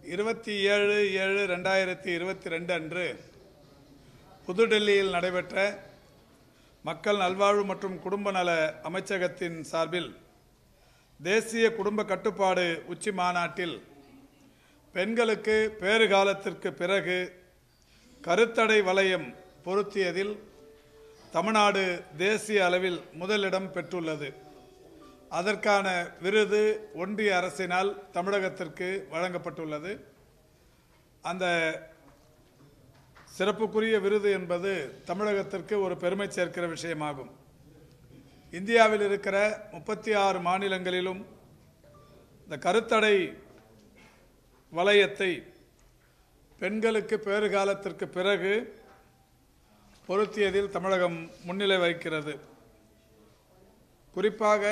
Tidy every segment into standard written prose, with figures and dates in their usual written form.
27/7/2022 அன்று புதுடெல்லியில் நடைபெற்ற மக்கள் நல்வாழ்வு மற்றும் குடும்ப நல அமைச்சகத்தின் சார்பில் தேசிய குடும்ப கட்டுப்பாடு உச்சி மாநாட்டில் பெண்களுக்கு பேறுகாலத்திற்கு பிறகு கருத்தடை வளையம் பொருத்தியதில் தமிழ்நாடு தேசிய அளவில் முதலிடம் பெற்றுள்ளது. அதற்கான விருது ஒன்றிய அரசினால் தமிழகத்திற்கு வழங்கப்பட்டுள்ளது. அந்த சிறப்புக்குரிய விருது என்பது தமிழகத்திற்கு ஒரு பெருமை சேர்க்கிற விஷயமாகும். இந்தியாவில் இருக்கிற 36 மாநிலங்களிலும் இந்த கருத்தடை வளையத்தை பெண்களுக்கு பேறுகாலத்திற்கு பிறகு பொருத்தியதில் தமிழகம் முன்னிலை வகிக்கிறது. குறிப்பாக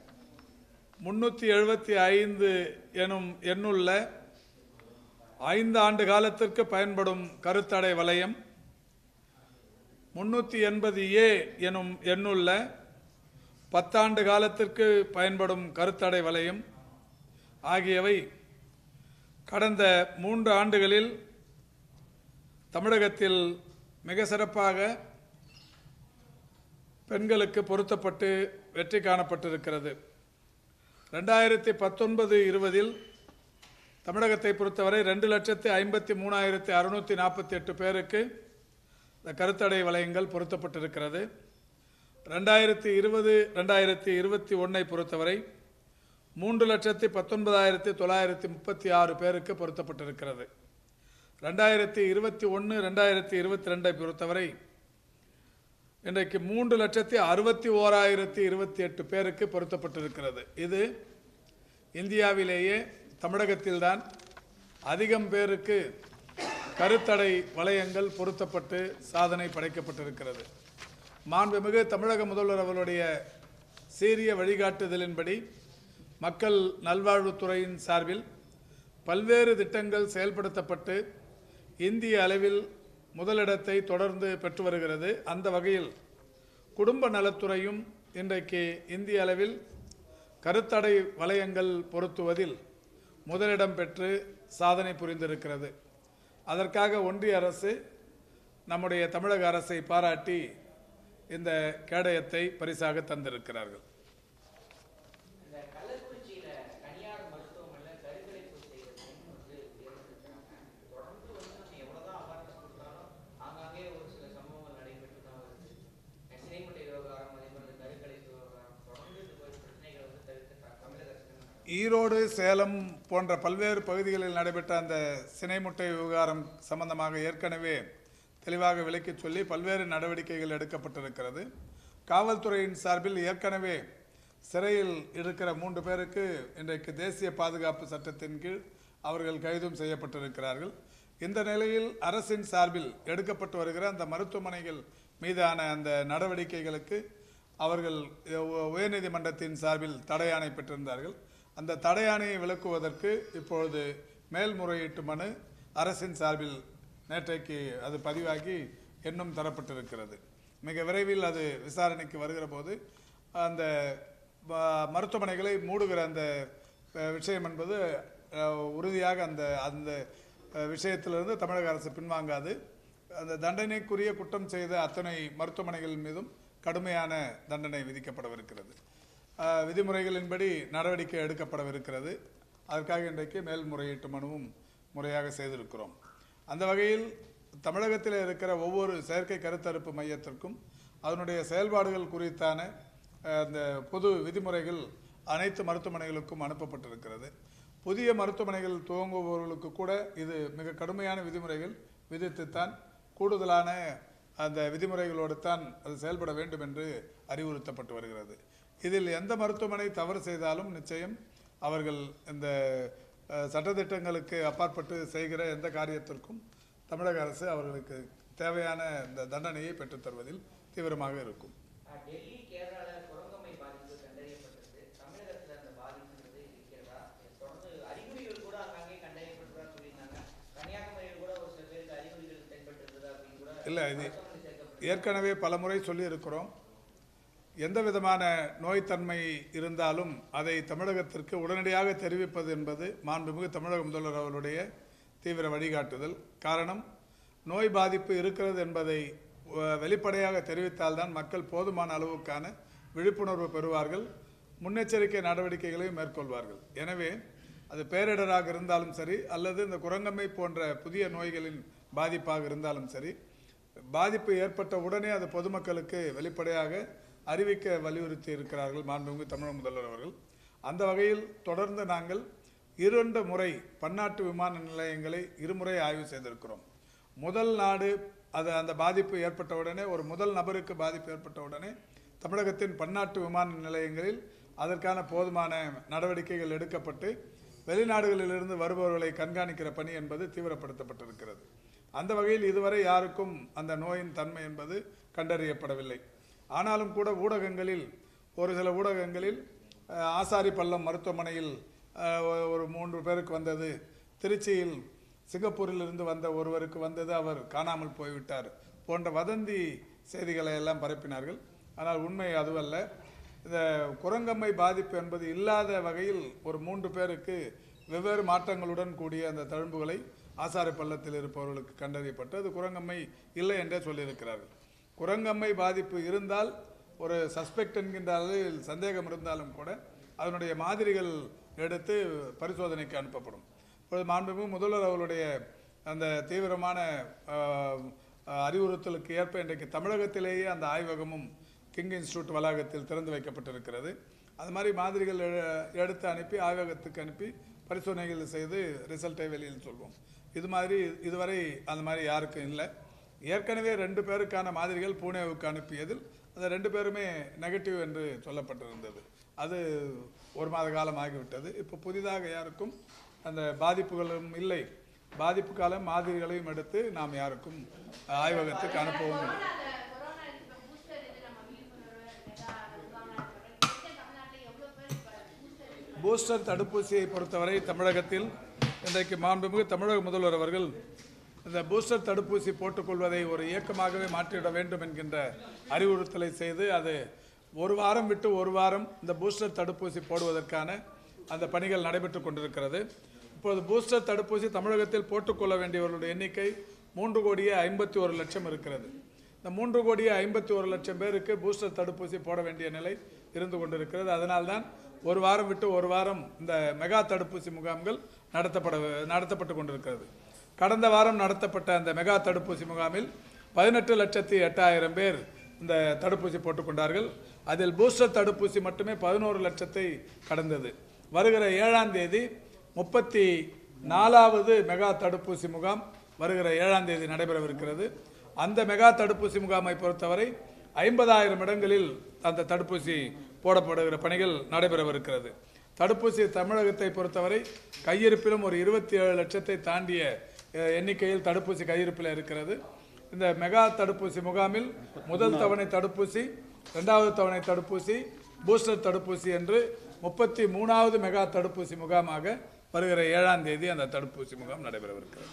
375 எனும் எண்ணுள்ள 5 ஆண்டு காலத்திற்கு பயன்படும் கருத்தடை வளையம், 380A எனும் எண்ணுள்ள 10 ஆண்டு காலத்திற்கு பயன்படும் கருத்தடை வளையம் ஆகியவை கடந்த 3 ஆண்டுகளில் தமிழகத்தில் மிக சிறப்பாக பெண்களுக்கு பொருத்தப்பட்டு வெற்றி காணப்பட்டிருக்கிறது. 2019-20 தமிழகத்தை பொறுத்தவரை 2,53,648 பேருக்கு இந்த கருத்தடை வளையங்கள் பொருத்தப்பட்டிருக்கிறது. 2020-2021 பொறுத்தவரை 3,19,936 பேருக்கு பொருத்தப்பட்டிருக்கிறது. 2021-2022 பொறுத்தவரை இன்றைக்கு 3,61,028 பேருக்கு பொருத்தப்பட்டிருக்கிறது. இது இந்தியாவிலேயே தமிழகத்தில்தான் அதிகம் பேருக்கு கருத்தடை வளையங்கள் பொருத்தப்பட்டு சாதனை படைக்கப்பட்டிருக்கிறது. மாண்புமிகு தமிழக முதல்வர் அவர்களுடைய சீரிய வழிகாட்டுதலின்படி மக்கள் நல்வாழ்வுத்துறையின் சார்பில் பல்வேறு திட்டங்கள் செயல்படுத்தப்பட்டு இந்திய அளவில் முதலிடத்தை தொடர்ந்து பெற்று வருகிறது. அந்த வகையில் குடும்ப நலத்துறையும் இன்றைக்கு இந்திய அளவில் கருத்தடை வளையங்கள் பொருத்துவதில் முதலிடம் பெற்று சாதனை புரிந்திருக்கிறது. அதற்காக ஒன்றிய அரசு நம்முடைய தமிழக அரசை பாராட்டி இந்த கேடயத்தை பரிசாக தந்திருக்கிறார்கள். ஈரோடு, சேலம் போன்ற பல்வேறு பகுதிகளில் நடைபெற்ற அந்த சினை முட்டை விவகாரம் சம்பந்தமாக ஏற்கனவே தெளிவாக விளக்கி சொல்லி பல்வேறு நடவடிக்கைகள் எடுக்கப்பட்டிருக்கிறது. காவல்துறையின் சார்பில் ஏற்கனவே சிறையில் இருக்கிற 3 பேருக்கு இன்றைக்கு தேசிய பாதுகாப்பு சட்டத்தின் கீழ் அவர்கள் கைதும் செய்யப்பட்டிருக்கிறார்கள். இந்த நிலையில் அரசின் சார்பில் எடுக்கப்பட்டு வருகிற அந்த மருத்துவமனைகள் மீதான அந்த நடவடிக்கைகளுக்கு அவர்கள் உயர்நீதிமன்றத்தின் சார்பில் தடையாணை பெற்றிருந்தார்கள். அந்த தடையாணையை விலக்குவதற்கு இப்பொழுது மேல்முறையீட்டு மனு அரசின் சார்பில் நேற்றைக்கு அது பதிவாகி எண்ணும் தரப்பட்டிருக்கிறது. மிக விரைவில் அது விசாரணைக்கு வருகிற போது அந்த மருத்துவமனைகளை மூடுகிற அந்த விஷயம் என்பது உறுதியாக அந்த விஷயத்திலிருந்து தமிழக அரசு பின்வாங்காது. அந்த தண்டனைக்குரிய குற்றம் செய்த அத்தனை மருத்துவமனைகள் மீதும் கடுமையான தண்டனை விதிக்கப்படவிருக்கிறது. விதிமுறைகளின்படி நடவடிக்கை எடுக்கப்படவிருக்கிறது. அதற்காக இன்றைக்கு மேல்முறையீட்டு மனுவும் முறையாக செய்திருக்கிறோம். அந்த வகையில் தமிழகத்தில் இருக்கிற ஒவ்வொரு செயற்கை கருத்தரிப்பு மையத்திற்கும் அதனுடைய செயல்பாடுகள் குறித்தான அந்த பொது விதிமுறைகள் அனைத்து மருத்துவமனைகளுக்கும் அனுப்பப்பட்டிருக்கிறது. புதிய மருத்துவமனைகள் துவங்குபவர்களுக்கு கூட இது மிக கடுமையான விதிமுறைகள் விதித்துத்தான் கூடுதலான அந்த விதிமுறைகளோடு தான் அது செயல்பட வேண்டும் என்று அறிவுறுத்தப்பட்டு வருகிறது. இதில் எந்த மருத்துவமனை தவறு செய்தாலும் நிச்சயம் அவர்கள் இந்த சட்டத்திட்டங்களுக்கு அப்பாற்பட்டு செய்கிற எந்த காரியத்திற்கும் தமிழக அரசு அவர்களுக்கு தேவையான இந்த தண்டனையை பெற்றுத் தருவதில் தீவிரமாக இருக்கும். இல்லை, இது ஏற்கனவே பலமுறை சொல்லியிருக்கிறோம். எந்த விதமான நோய்த்தன்மை இருந்தாலும் அதை தமிழகத்திற்கு உடனடியாக தெரிவிப்பது என்பது மாண்புமிகு தமிழக முதல்வர் அவர்களுடைய தீவிர வழிகாட்டுதல். காரணம், நோய் பாதிப்பு இருக்கிறது என்பதை வெளிப்படையாக தெரிவித்தால்தான் மக்கள் போதுமான அளவுக்கான விழிப்புணர்வு பெறுவார்கள், முன்னெச்சரிக்கை நடவடிக்கைகளையும் மேற்கொள்வார்கள். எனவே அது பேரிடராக இருந்தாலும் சரி அல்லது இந்த குரங்கம்மை போன்ற புதிய நோய்களின் பாதிப்பாக இருந்தாலும் சரி, பாதிப்பு ஏற்பட்ட உடனே அது பொதுமக்களுக்கு வெளிப்படையாக அறிவிக்க வலியுறுத்தி இருக்கிறார்கள் மாண்புமிகு தமிழக முதல்வர் அவர்கள். அந்த வகையில் தொடர்ந்து நாங்கள் 2 முறை பன்னாட்டு விமான நிலையங்களை இருமுறை ஆய்வு செய்திருக்கிறோம். முதல் நாடு அந்த பாதிப்பு ஏற்பட்டவுடனே, ஒரு முதல் நபருக்கு பாதிப்பு ஏற்பட்டவுடனே தமிழகத்தின் பன்னாட்டு விமான நிலையங்களில் அதற்கான போதுமான நடவடிக்கைகள் எடுக்கப்பட்டு வெளிநாடுகளிலிருந்து வருபவர்களை கண்காணிக்கிற பணி என்பது தீவிரப்படுத்தப்பட்டிருக்கிறது. அந்த வகையில் இதுவரை யாருக்கும் அந்த நோயின் தன்மை என்பது கண்டறியப்படவில்லை. ஆனாலும் கூட ஊடகங்களில், ஒரு சில ஊடகங்களில் ஆசாரிப்பள்ளம் மருத்துவமனையில் ஒரு 3 பேருக்கு வந்தது, திருச்சியில் சிங்கப்பூரிலிருந்து வந்த ஒருவருக்கு வந்தது, அவர் காணாமல் போய்விட்டார் போன்ற வதந்தி செய்திகளை எல்லாம் பரப்பினார்கள். ஆனால் உண்மை அதுவல்ல. இந்த குரங்கம்மை பாதிப்பு என்பது இல்லாத வகையில் ஒரு 3 பேருக்கு வெவ்வேறு மாற்றங்களுடன் கூடிய அந்த தழும்புகளை ஆசாரிப்பள்ளத்தில் இருப்பவர்களுக்கு கண்டறியப்பட்டு அது குரங்கம்மை இல்லை என்றே சொல்லியிருக்கிறார்கள். குரங்கம்மை பாதிப்பு இருந்தால், ஒரு சஸ்பெக்ட் என்கின்ற அளவில் சந்தேகம் இருந்தாலும் கூட அதனுடைய மாதிரிகள் எடுத்து பரிசோதனைக்கு அனுப்பப்படும். இப்பொழுது மாண்புமிகு முதல்வர் அவர்களுடைய அந்த தீவிரமான அறிவுறுத்தலுக்கு ஏற்ப இன்றைக்கு தமிழகத்திலேயே அந்த ஆய்வகமும் கிங் இன்ஸ்டிடியூட் வளாகத்தில் திறந்து வைக்கப்பட்டிருக்கிறது. அது மாதிரி மாதிரிகள் எடுத்து அனுப்பி ஆய்வகத்துக்கு அனுப்பி பரிசோதனைகள் செய்து ரிசல்ட்டை வெளியில் சொல்வோம். இதுவரை அந்த மாதிரி யாருக்கும் இல்லை. ஏற்கனவே 2 பேருக்கான மாதிரிகள் பூனேவுக்கு அனுப்பியதில் அந்த 2 பேருமே நெகட்டிவ் என்று சொல்லப்பட்டிருந்தது. அது 1 மாத காலம் ஆகிவிட்டது. இப்போ புதிதாக யாருக்கும் அந்த பாதிப்புகளும் இல்லை. பாதிப்பு கால மாதிரிகளையும் எடுத்து நாம் யாருக்கும் ஆய்வகத்துக்கு அனுப்பவும் இல்லை. பூஸ்டர் தடுப்பூசியை பொறுத்தவரை தமிழகத்தில் இன்றைக்கு மாண்புமிகு தமிழக முதல்வர் அவர்கள் இந்த பூஸ்டர் தடுப்பூசி போட்டுக்கொள்வதை ஒரு இயக்கமாகவே மாற்றிவிட வேண்டும் என்கின்ற அறிவுறுத்தலை செய்து, அது 1 வாரம் விட்டு 1 வாரம் இந்த பூஸ்டர் தடுப்பூசி போடுவதற்கான அந்த பணிகள் நடைபெற்று கொண்டிருக்கிறது. இப்போது பூஸ்டர் தடுப்பூசி தமிழகத்தில் போட்டுக்கொள்ள வேண்டியவர்களுடைய எண்ணிக்கை 3,51,00,000 இருக்கிறது. இந்த 3,51,00,000 பேருக்கு பூஸ்டர் தடுப்பூசி போட வேண்டிய நிலை இருந்து கொண்டிருக்கிறது. அதனால்தான் 1 வாரம் விட்டு 1 வாரம் இந்த மெகா தடுப்பூசி முகாம்கள் நடத்தப்பட்டு கொண்டிருக்கிறது. கடந்த வாரம் நடத்தப்பட்ட அந்த மெகா தடுப்பூசி முகாமில் 18,08,000 பேர் இந்த தடுப்பூசி போட்டுக்கொண்டார்கள். அதில் பூஸ்டர் தடுப்பூசி மட்டுமே 11 லட்சத்தை கடந்தது. வருகிற 7ஆம் தேதி 34வது மெகா தடுப்பூசி முகாம் வருகிற 7ஆம் தேதி நடைபெறவிருக்கிறது. அந்த மெகா தடுப்பூசி முகாமை பொறுத்தவரை 50,000 இடங்களில் அந்த தடுப்பூசி போடப்படுகிற பணிகள் நடைபெறவிருக்கிறது. தடுப்பூசி தமிழகத்தை பொறுத்தவரை கையிருப்பிலும் ஒரு 27 லட்சத்தை தாண்டிய எண்ணிக்கையில் தடுப்பூசி கையிருப்பில் இருக்கிறது. இந்த மெகா தடுப்பூசி முகாமில் முதல் தவணை தடுப்பூசி, 2வது தவணை தடுப்பூசி, பூஸ்டர் தடுப்பூசி என்று 33வது மெகா தடுப்பூசி முகாமாக வருகிற 7ஆம் தேதி அந்த தடுப்பூசி முகாம் நடைபெறவிருக்கிறது.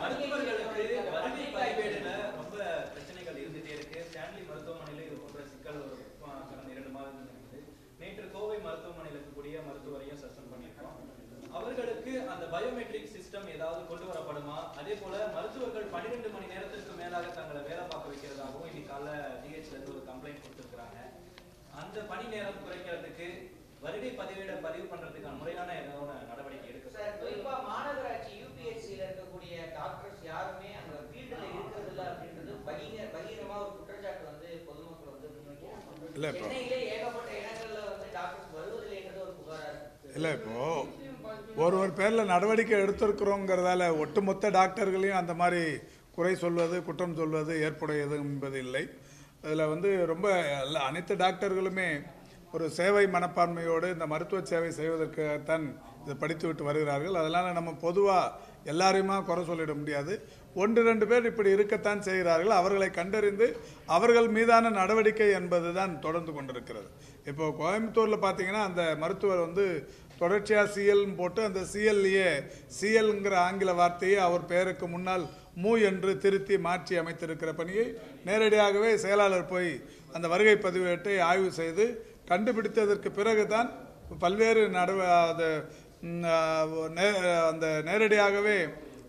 அவர்களுக்கு அந்த பயோமெட்ரிக் சிஸ்டம் ஏதாவது கொண்டு வரப்படுமா? அதே போல மருத்துவர்கள் 12 மணி நேரத்திற்கு மேலாக தங்களை வேலை பார்க்க வைக்கிறதாகவும் இன்னைக்கு கால டிஹெச்ல இருந்து ஒரு கம்ப்ளைண்ட் கொடுத்திருக்காங்க. அந்த பணி நேரம் குறைக்கிறதுக்கு வருகை பதிவு பண்றதுக்கான முறையான ஏதாவது நடவடிக்கை எடுக்க சார். குறிப்பா மாநகராட்சி யூபிஎஸ்சில இருக்கக்கூடிய டாக்டர்ஸ் யாருமே அந்த ஃபீல்ட்ல இருக்கிறது இல்ல அப்படின்றது பகிரமா ஒரு குற்றச்சாட்டு வந்து பொதுமக்கள் வந்து முன்வைக்கிறாங்க. சென்னையிலே ஏகப்பட்ட இடங்கள்ல வந்து டாக்டர்ஸ் வருவதில்லைன்றது ஒரு புகாரா இருக்கு. இல்லை, இப்போ ஒருவர் பேரில் நடவடிக்கை எடுத்திருக்கிறோங்கிறதால ஒட்டுமொத்த டாக்டர்களையும் அந்த மாதிரி குறை சொல்வது, குற்றம் சொல்வது ஏற்புடையது என்பது இல்லை. அதில் வந்து ரொம்ப அனைத்து டாக்டர்களுமே ஒரு சேவை மனப்பான்மையோடு இந்த மருத்துவ சேவை செய்வதற்குத்தான் இதை படித்துவிட்டு வருகிறார்கள். அதனால் நம்ம பொதுவாக எல்லாரையுமா குறை சொல்லிட முடியாது. 1-2 பேர் இப்படி இருக்கத்தான் செய்கிறார்கள். அவர்களை கண்டறிந்து அவர்கள் மீதான நடவடிக்கை என்பது தான் தொடர்ந்து கொண்டிருக்கிறது. இப்போ கோயம்புத்தூரில் பார்த்தீங்கன்னா அந்த மருத்துவர் வந்து தொடர்ச்சியாக சிஎல்னு போட்டு அந்த சிஎல்ங்கிற ஆங்கில வார்த்தையை அவர் பெயருக்கு முன்னால் மூ என்று திருத்தி மாற்றி அமைத்திருக்கிற பணியை நேரடியாகவே செயலாளர் போய் அந்த வருகை பதிவேட்டை ஆய்வு செய்து கண்டுபிடித்ததற்கு பிறகுதான் பல்வேறு அந்த நேரடியாகவே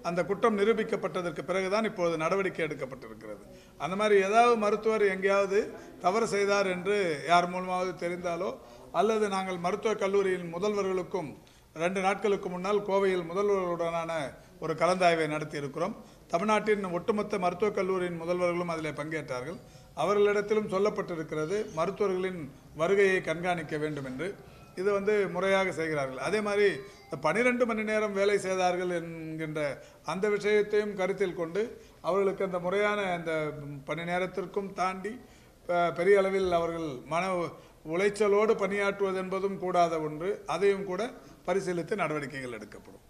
அந்த குற்றம் நிரூபிக்கப்பட்டதற்கு பிறகுதான் இப்பொழுது நடவடிக்கை எடுக்கப்பட்டிருக்கிறது. அந்த மாதிரி ஏதாவது மருத்துவர் எங்கேயாவது தவறு செய்தார் என்று யார் மூலமாவது தெரிந்தாலோ அல்லது நாங்கள் மருத்துவக் கல்லூரியின் முதல்வர்களுக்கும் 2 நாட்களுக்கு முன்னால் கோவையில் முதல்வர்களுடனான ஒரு கலந்தாய்வை நடத்தி இருக்கிறோம். தமிழ்நாட்டின் ஒட்டுமொத்த மருத்துவக் கல்லூரியின் முதல்வர்களும் அதில் பங்கேற்றார்கள். அவர்களிடத்திலும் சொல்லப்பட்டிருக்கிறது மருத்துவர்களின் வருகையை கண்காணிக்க வேண்டும் என்று. இது முறையாக செய்கிறார்கள். அதே மாதிரி 12 மணி நேரம் வேலை செய்தார்கள் என்கின்ற அந்த விஷயத்தையும் கருத்தில் கொண்டு அவர்களுக்கு அந்த முறையான அந்த பணி நேரத்திற்கும் தாண்டி பெரிய அளவில் அவர்கள் மன உளைச்சலோடு பணியாற்றுவது என்பதும் கூடாத ஒன்று. அதையும் கூட பரிசீலித்து நடவடிக்கைகள் எடுக்கப்படும்.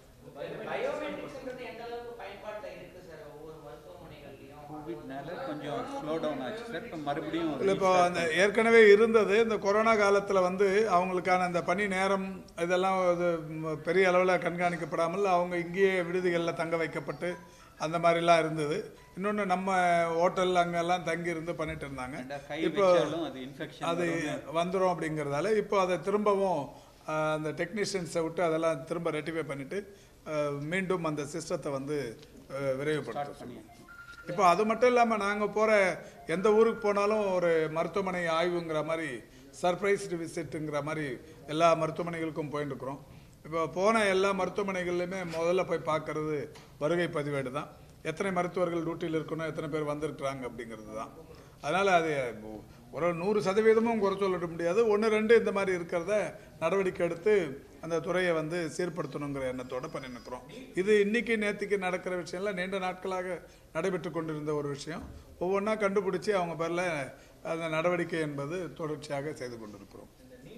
இப்போ அந்த ஏற்கனவே இருந்தது. இந்த கொரோனா காலத்தில் அவங்களுக்கான அந்த பணி நேரம் இதெல்லாம் பெரிய அளவில் கண்காணிக்கப்படாமல் அவங்க இங்கேயே விடுதிகளில் தங்க வைக்கப்பட்டு அந்த மாதிரிலாம் இருந்தது. இன்னொன்று நம்ம ஹோட்டல் அங்கெல்லாம் தங்கி இருந்து பண்ணிட்டு இருந்தாங்க. இப்போ அது வந்துடும் அப்படிங்கிறதால இப்போ அதை திரும்பவும் அந்த டெக்னீஷியன்ஸை விட்டு அதெல்லாம் திரும்ப ரெட்டிஃபை பண்ணிட்டு மீண்டும் அந்த சிஸ்டத்தை விரைவுபடுத்த. இப்போ அது மட்டும் இல்லாமல் நாங்கள் போகிற எந்த ஊருக்கு போனாலும் ஒரு மருத்துவமனை ஆய்வுங்கிற மாதிரி சர்ப்ரைஸ்டு விசிட்டுங்கிற மாதிரி எல்லா மருத்துவமனைகளுக்கும் போயிட்டு இருக்கிறோம். இப்போ போன எல்லா மருத்துவமனைகள்லையுமே முதல்ல போய் பார்க்கறது வருகை பதிவேடு தான். எத்தனை மருத்துவர்கள் டியூட்டியில் இருக்கணும், எத்தனை பேர் வந்திருக்கிறாங்க அப்படிங்கிறது தான். அதனால் அது ஒரு 100% குறை சொல்லிட முடியாது. 1-2 இந்த மாதிரி இருக்கிறத நடவடிக்கை எடுத்து அந்த துறையை சீர்படுத்தணுங்கிற எண்ணத்தோடு பண்ணிருக்கிறோம். இது இன்னைக்கு நேற்றுக்கு நடக்கிற விஷயம் இல்லை, நீண்ட நாட்களாக நடைபெற்று கொண்டிருந்த ஒரு விஷயம். ஒவ்வொன்றா கண்டுபிடிச்சி அவங்க பேரில் அந்த நடவடிக்கை என்பது தொடர்ச்சியாக செய்து கொண்டிருக்கிறோம்.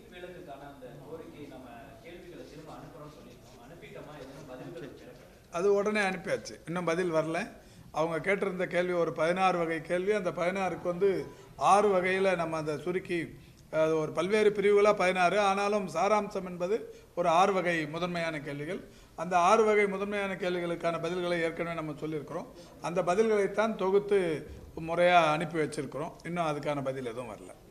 அது உடனே அனுப்பியாச்சு. இன்னும் பதில் வரல. அவங்க கேட்டிருந்த கேள்வி ஒரு 16 வகை கேள்வி. அந்த 16க்கு 6 வகையில் நம்ம அந்த சுருக்கி அது ஒரு பல்வேறு பிரிவுகளாக 16, ஆனாலும் சாராம்சம் என்பது ஒரு 6 வகை முதன்மையான கேள்விகள். அந்த 6 வகை முதன்மையான கேள்விகளுக்கான பதில்களை ஏற்கனவே நம்ம சொல்லியிருக்கிறோம். அந்த பதில்களைத்தான் தொகுத்து முறையாக அனுப்பி வச்சிருக்கிறோம். இன்னும் அதுக்கான பதில் எதுவும் வரல.